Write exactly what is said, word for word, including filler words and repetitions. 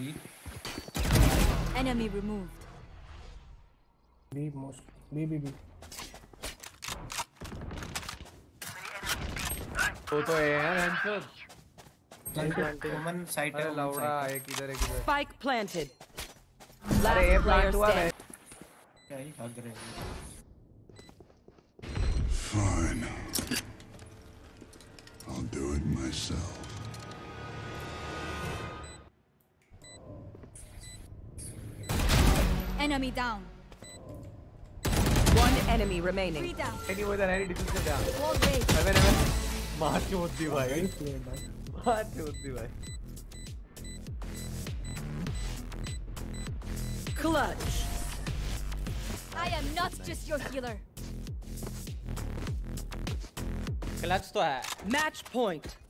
B. Enemy removed. B most. B B B. वो तो है यार आंसर. Woman side अरे लौड़ा एक इधर एक इधर. Spike planted. अरे ये प्लांट हुआ है. क्या ही भाग रहे हैं. Fine. I'll do it myself. Enemy down. One enemy remaining. Three down. नहीं वो इधर है डिफेंस से down. Wall raised. अबे अबे मार चोद दी भाई. मार चोद दी भाई. Clutch. I am not just your healer. Clutch तो है. Match point.